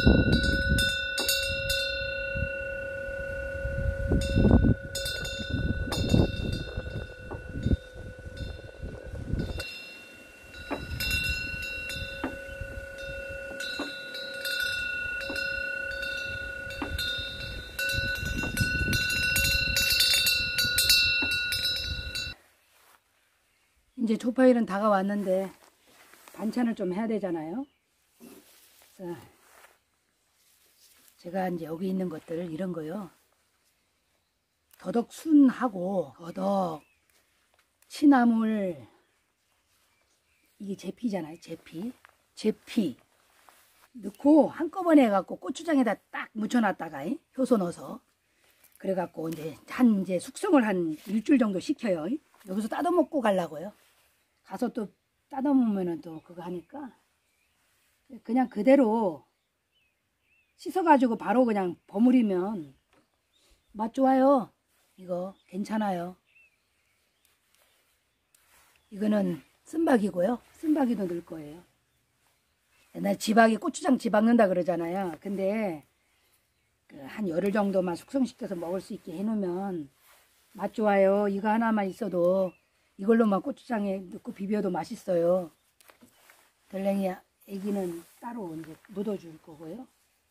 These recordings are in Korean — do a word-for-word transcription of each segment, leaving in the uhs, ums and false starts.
이제 조파일은 다가왔는데 반찬을 좀 해야 되잖아요. 그래서 제가 이제 여기 있는 것들 이런 거요. 더덕순하고 더덕, 취나물, 이게 제피잖아요. 제피, 제피 넣고 한꺼번에 해갖고 고추장에다 딱 묻혀놨다가 효소 넣어서 그래갖고 이제 한 이제 숙성을 한 일주일 정도 시켜요. 여기서 따다 먹고 가려고요. 가서 또 따다 먹으면 또 그거 하니까 그냥 그대로 씻어가지고 바로 그냥 버무리면 맛 좋아요. 이거 괜찮아요. 이거는 쓴박이고요. 쓴박이도 넣을 거예요. 옛날 지박이 고추장 지박 넣는다 그러잖아요. 근데 그 한 열흘 정도만 숙성시켜서 먹을 수 있게 해놓으면 맛 좋아요. 이거 하나만 있어도 이걸로만 고추장에 넣고 비벼도 맛있어요. 덜랭이 애기는 따로 이제 묻어줄 거고요.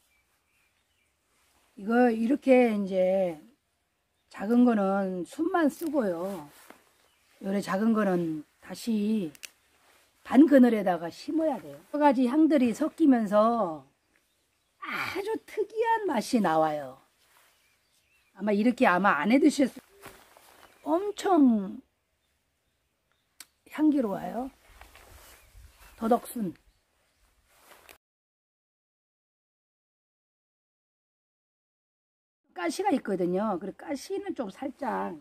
이거 이렇게 이제 작은 거는 순만 쓰고요. 요래 작은 거는 다시 반 그늘에다가 심어야 돼요. 여러 가지 향들이 섞이면서 아주 특이한 맛이 나와요. 아마 이렇게 아마 안 해 드셨을 엄청 향기로워요. 더덕순. 가시가 있거든요. 그래 가시는 좀 살짝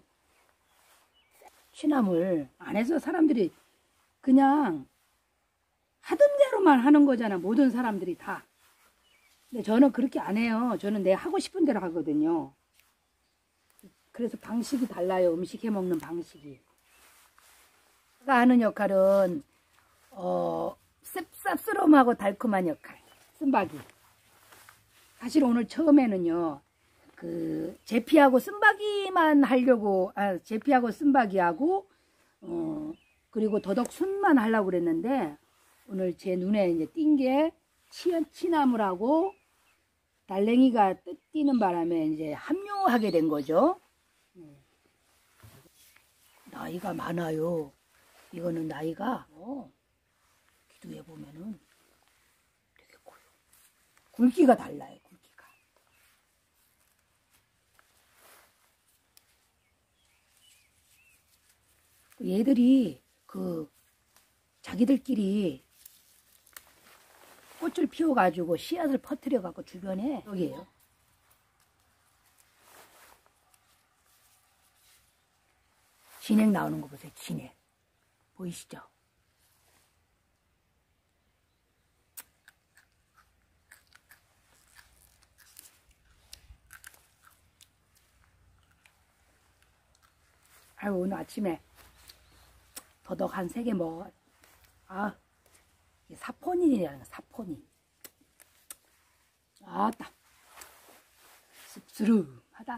취나물 안에서 사람들이 그냥 하던 대로만 하는 거잖아. 모든 사람들이 다. 근데 저는 그렇게 안 해요. 저는 내 하고 싶은 대로 하거든요. 그래서 방식이 달라요. 음식 해 먹는 방식이. 제가 하는 역할은 어, 쌉싸름하고 달콤한 역할. 쓴박이. 사실 오늘 처음에는요. 그 제피하고 쓴박이만 하려고 아 제피하고 쓴박이하고 어 그리고 더덕순만 하려고 그랬는데 오늘 제 눈에 이제 띈 게 취나물하고 달랭이가 띄는 바람에 이제 합류하게 된 거죠. 나이가 많아요. 이거는 나이가 어, 기도해 보면은 되게 커요. 굵기가 달라요. 굵기가. 얘들이 그 자기들끼리 꽃을 피워가지고 씨앗을 퍼뜨려갖고 주변에 여기에요. 진액 나오는 거 보세요. 진액. 보이시죠? 아유 오늘 아침에 더덕 한 세 개 먹어. 아, 사포닌이라는 거, 사포닌. 아따, 씁쓸하다.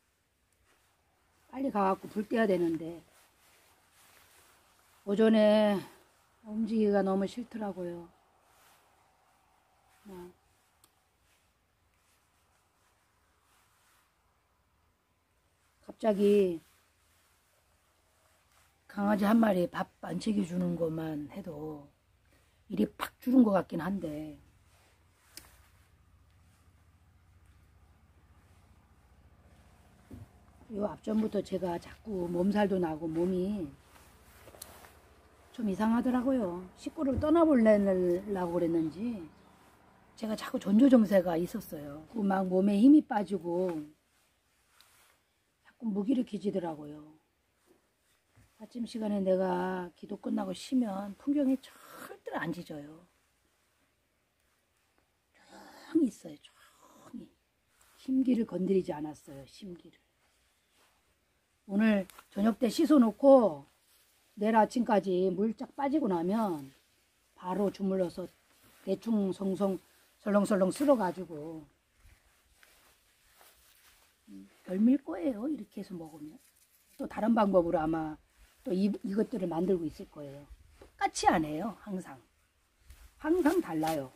빨리 가갖고 불 떼야 되는데 오전에 움직이기가 너무 싫더라고요. 어. 갑자기 강아지 한 마리 밥 안 챙겨주는 것만 해도 일이 팍 줄은 것 같긴 한데 요 앞전부터 제가 자꾸 몸살도 나고 몸이 좀 이상하더라고요. 식구를 떠나보려고 그랬는지 제가 자꾸 전조증세가 있었어요. 막 몸에 힘이 빠지고 자꾸 무기력해지더라고요. 아침 시간에 내가 기도 끝나고 쉬면 풍경이 절대 안 짖어요. 조용히 있어요. 조용히. 심기를 건드리지 않았어요. 심기를. 오늘 저녁 때 씻어놓고 내일 아침까지 물 쫙 빠지고 나면 바로 주물러서 대충 성성 설렁설렁 쓸어가지고 별미일 거예요. 이렇게 해서 먹으면. 또 다른 방법으로 아마 또 이, 이것들을 만들고 있을 거예요. 똑같이 안 해요. 항상. 항상 달라요.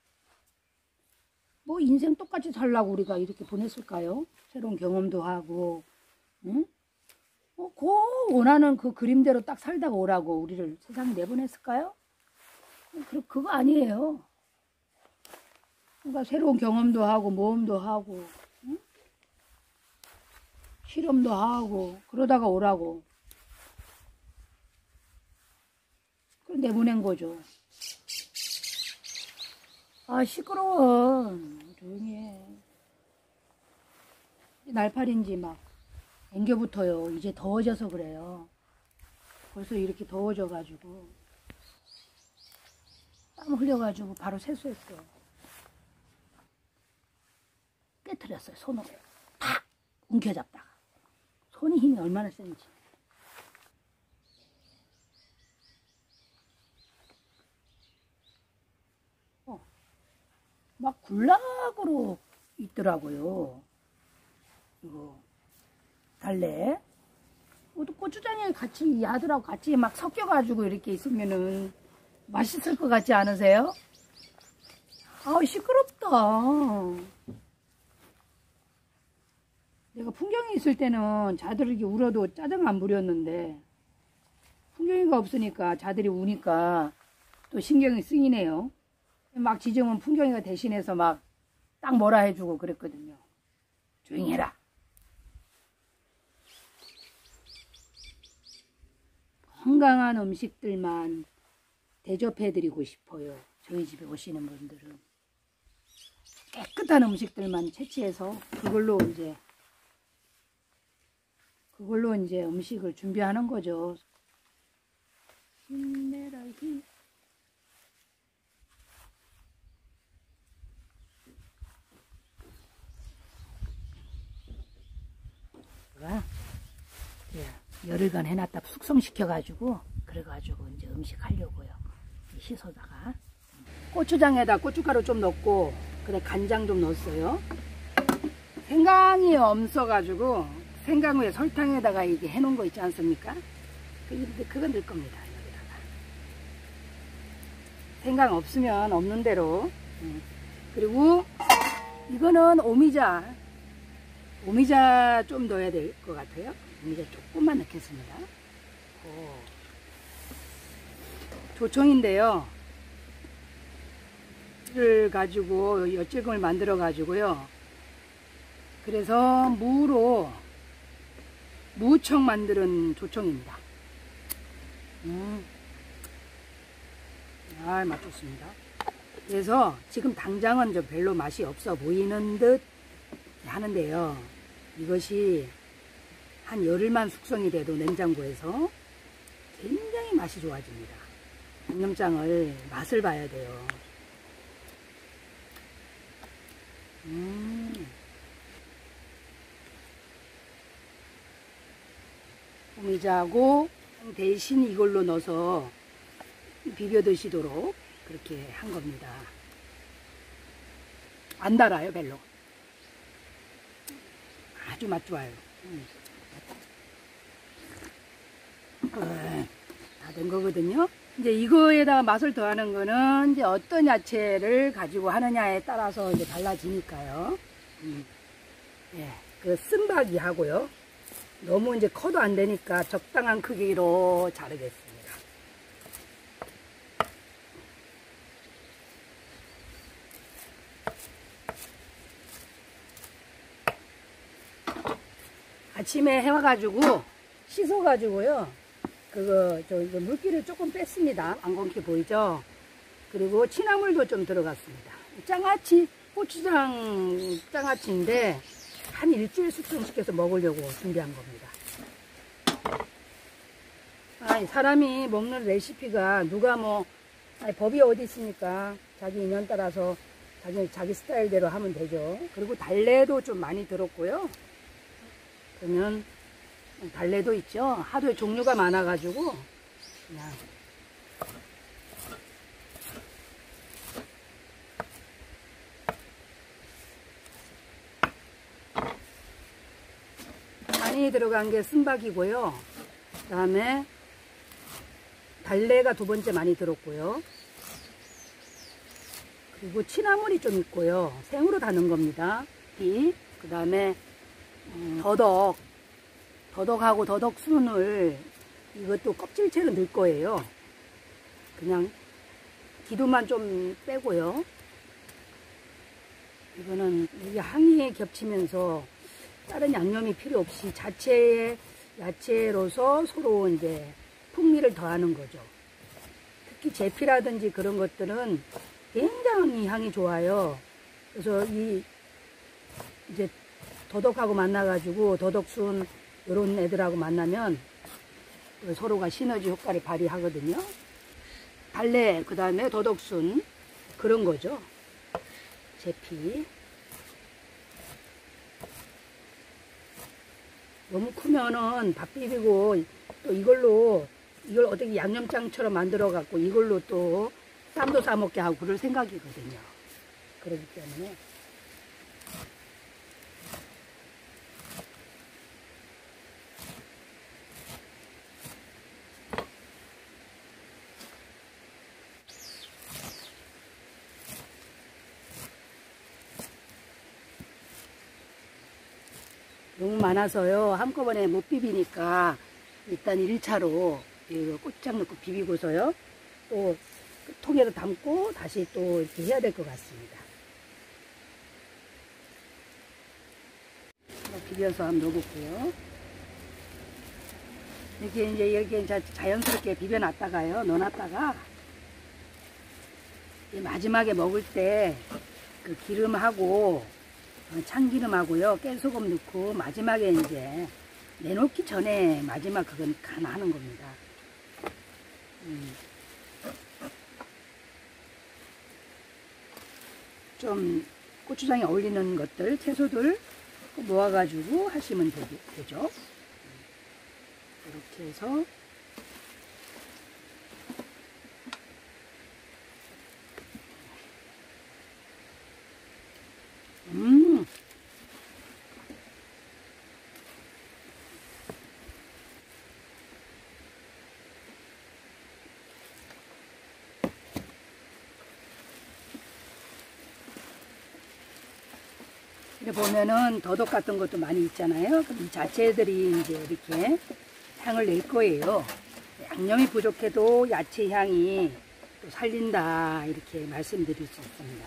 뭐 인생 똑같이 살라고 우리가 이렇게 보냈을까요? 새로운 경험도 하고, 응? 뭐, 그 원하는 그 그림대로 딱 살다가 오라고 우리를 세상에 내보냈을까요? 그, 그거 아니에요. 그러니까 새로운 경험도 하고, 모험도 하고, 응? 실험도 하고, 그러다가 오라고. 그걸 내보낸 거죠. 아, 시끄러워. 조용히 해. 날파리인지 막 앵겨붙어요. 이제 더워져서 그래요. 벌써 이렇게 더워져가지고 땀 흘려가지고 바로 세수했어. 깨트렸어요. 손으로 팍 움켜잡다가. 손이 힘이 얼마나 센지. 어, 막 굴락으로 있더라고요. 이거 달래. 이것도 고추장에 같이 야들하고 같이 막 섞여가지고 이렇게 있으면은 맛있을 것 같지 않으세요? 아우 시끄럽다. 내가 풍경이 있을 때는 자들 이렇게 울어도 짜증 안 부렸는데 풍경이가 없으니까 자들이 우니까 또 신경이 쓰이네요. 막 지정은 풍경이가 대신해서 막 딱 뭐라 해주고 그랬거든요. 조용히 해라. 건강한 음식들만 대접해드리고 싶어요. 저희 집에 오시는 분들은. 깨끗한 음식들만 채취해서 그걸로 이제 그걸로 이제 음식을 준비하는 거죠. 힘내라 힘. 열흘간 해놨다 숙성시켜가지고 그래가지고 이제 음식 하려고요. 씻어다가 고추장에다 고춧가루 좀 넣고 그다음 간장 좀 넣었어요. 생강이 없어가지고 생강 위에 설탕에다가 이게 해놓은 거 있지 않습니까? 그거 넣을 겁니다. 여기다가 생강 없으면 없는 대로. 그리고 이거는 오미자 오미자 좀 넣어야 될 것 같아요. 오미자 조금만 넣겠습니다. 오. 조청인데요. 를 가지고 엿질금을 만들어 가지고요. 그래서 무로 무청 만드는 조청입니다. 음. 아, 맛 좋습니다. 그래서 지금 당장은 좀 별로 맛이 없어 보이는 듯 하는데요. 이것이 한 열흘만 숙성이 돼도 냉장고에서 굉장히 맛이 좋아집니다. 양념장을 맛을 봐야 돼요. 음. 오미자하고 대신 이걸로 넣어서 비벼 드시도록 그렇게 한 겁니다. 안 달아요, 별로. 아주 맛 좋아요. 음. 다 된 거거든요. 이제 이거에다가 맛을 더하는 거는 이제 어떤 야채를 가지고 하느냐에 따라서 이제 달라지니까요. 음. 예, 그 쓴바기 하고요. 너무 이제 커도 안 되니까 적당한 크기로 자르겠습니다. 아침에 해와가지고 씻어가지고요. 그거 저 이거 물기를 조금 뺐습니다. 안 건게 보이죠? 그리고 취나물도 좀 들어갔습니다. 장아찌, 고추장 장아찌인데 한 일주일 숙성시켜서 먹으려고 준비한 겁니다. 아니, 사람이 먹는 레시피가 누가 뭐 아니, 법이 어디 있습니까? 자기 인연 따라서 자기, 자기 스타일대로 하면 되죠. 그리고 달래도 좀 많이 들었고요. 그러면 달래도 있죠. 하도 종류가 많아가지고 그냥 많이 들어간 게 쓴박이고요. 그 다음에 달래가 두 번째 많이 들었고요. 그리고 취나물이 좀 있고요. 생으로 다 넣은 겁니다. 그 다음에 음, 더덕, 더덕하고 더덕순을 이것도 껍질채로 넣을 거예요. 그냥 기도만 좀 빼고요. 이거는 이게 향이 겹치면서 다른 양념이 필요 없이 자체의 야채로서 서로 이제 풍미를 더하는 거죠. 특히 제피라든지 그런 것들은 굉장히 향이 좋아요. 그래서 이 이제 더덕하고 만나가지고 더덕순 이런 애들하고 만나면 서로가 시너지 효과를 발휘하거든요. 달래, 그 다음에 더덕순 그런 거죠. 제피. 너무 크면은 밥 비비고 또 이걸로 이걸 어떻게 양념장처럼 만들어 갖고 이걸로 또 쌈도 싸 먹게 하고 그럴 생각이거든요. 그렇기 때문에 너무 많아서요. 한꺼번에 못 비비니까 일단 일 차로 고추장 넣고 비비고서요. 또 통에도 담고 다시 또 이렇게 해야 될 것 같습니다. 비벼서 한번 넣어볼게요. 이렇게 이제 이렇게 자연스럽게 비벼놨다가요. 넣어놨다가 마지막에 먹을 때 그 기름하고 참기름하고요, 깨소금 넣고 마지막에 이제 내놓기 전에 마지막 그건 간하는 겁니다. 음. 좀 고추장에 어울리는 것들, 채소들 모아가지고 하시면 되죠. 이렇게 해서 음 이렇게 보면은 더덕 같은 것도 많이 있잖아요. 그럼 이 자체들이 이제 이렇게 향을 낼 거예요. 양념이 부족해도 야채 향이 또 살린다 이렇게 말씀드릴 수 있습니다.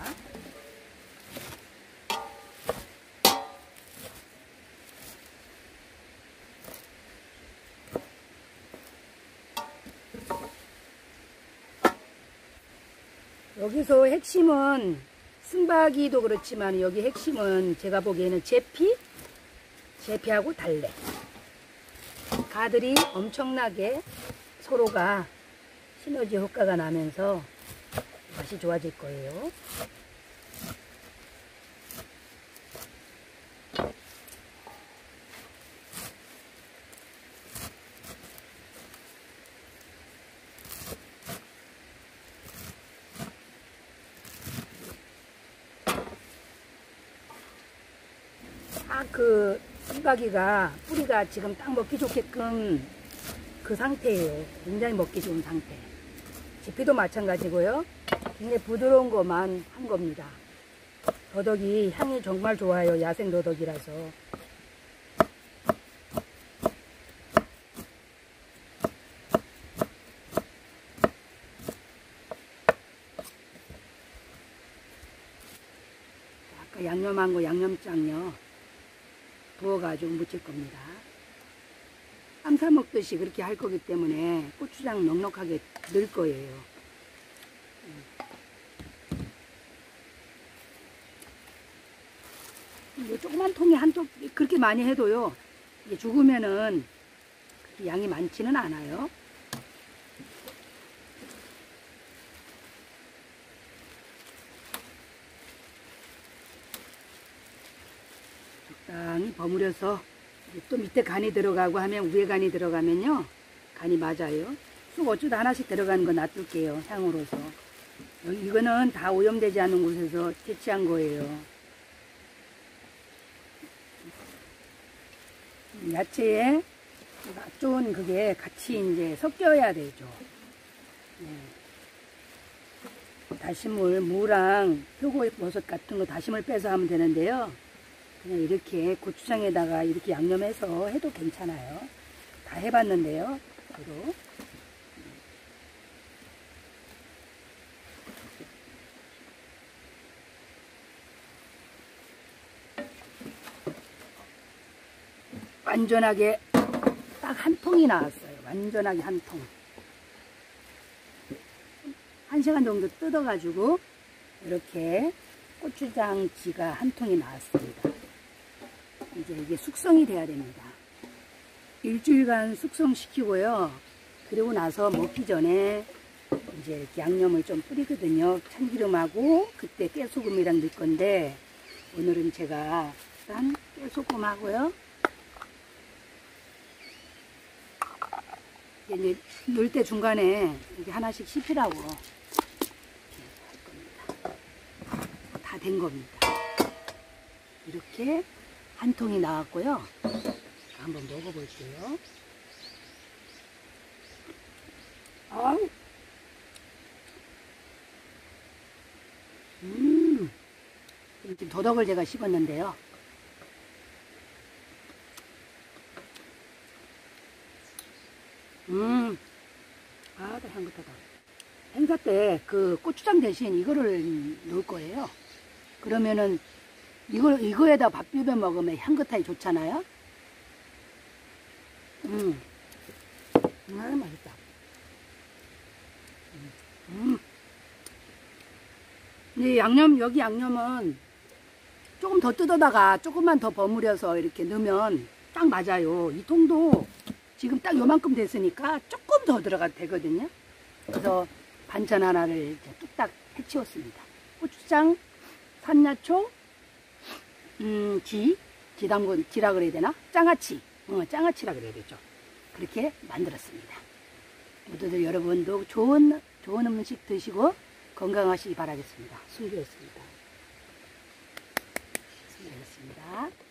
여기서 핵심은 쓴박이도 그렇지만 여기 핵심은 제가 보기에는 제피, 제피하고 달래. 가들이 엄청나게 서로가 시너지 효과가 나면서 맛이 좋아질 거예요. 그 쓴박이가 뿌리가 지금 딱 먹기 좋게끔 그 상태예요. 굉장히 먹기 좋은 상태. 지피도 마찬가지고요. 굉장히 부드러운 것만 한 겁니다. 더덕이 향이 정말 좋아요. 야생 더덕이라서. 아까 양념한 거 양념장요. 부어가지고 무칠 겁니다. 쌈 싸 먹듯이 그렇게 할 거기 때문에 고추장 넉넉하게 넣을 거예요. 이 조그만 통에 한 통 그렇게 많이 해도요. 이게 죽으면은 그렇게 양이 많지는 않아요. 적당히 버무려서 또 밑에 간이 들어가고 하면 위에 간이 들어가면요 간이 맞아요. 쑥 어쩌다 하나씩 들어가는 거 놔둘게요. 향으로서. 이거는 다 오염되지 않은 곳에서 채취한 거예요. 야채에 맛 좋은 그게 같이 이제 섞여야 되죠. 네. 다시물, 무랑 표고버섯 같은 거 다시물 빼서 하면 되는데요. 그냥 이렇게 고추장에다가 이렇게 양념해서 해도 괜찮아요. 다 해봤는데요. 저도. 완전하게 딱 한 통이 나왔어요. 완전하게 한 통. 한 시간 정도 뜯어가지고 이렇게 고추장지가 한 통이 나왔습니다. 이제 이게 숙성이 돼야 됩니다. 일주일간 숙성시키고요. 그리고 나서 먹기 전에 이제 이렇게 양념을 좀 뿌리거든요. 참기름하고 그때 깨소금이랑 넣을 건데 오늘은 제가 일단 깨소금하고요. 이제 넣을 때 중간에 이렇게 하나씩 씹히라고 이렇게 할 겁니다. 다 된 겁니다. 이렇게 한 통이 나왔고요. 한번 먹어볼게요. 아, 음, 지금 도덕을 제가 씹었는데요. 음, 아, 다 향긋하다. 행사 때 그 고추장 대신 이거를 넣을 거예요. 그러면은 이걸 이거에다 밥 비벼 먹으면 향긋하게 좋잖아요. 음, 아, 맛있다. 음, 이 양념 여기 양념은 조금 더 뜯어다가 조금만 더 버무려서 이렇게 넣으면 딱 맞아요. 이 통도 지금 딱 요만큼 됐으니까 조금 더 들어가도 되거든요. 그래서 반찬 하나를 이제 뚝딱 해치웠습니다. 고추장, 산야초, 음, 지, 지담근, 지라 그래야 되나? 장아찌, 어, 장아찌라 그래야 되죠. 그렇게 만들었습니다. 모두들 여러분도 좋은, 좋은 음식 드시고 건강하시기 바라겠습니다. 순규였습니다. 순규였습니다.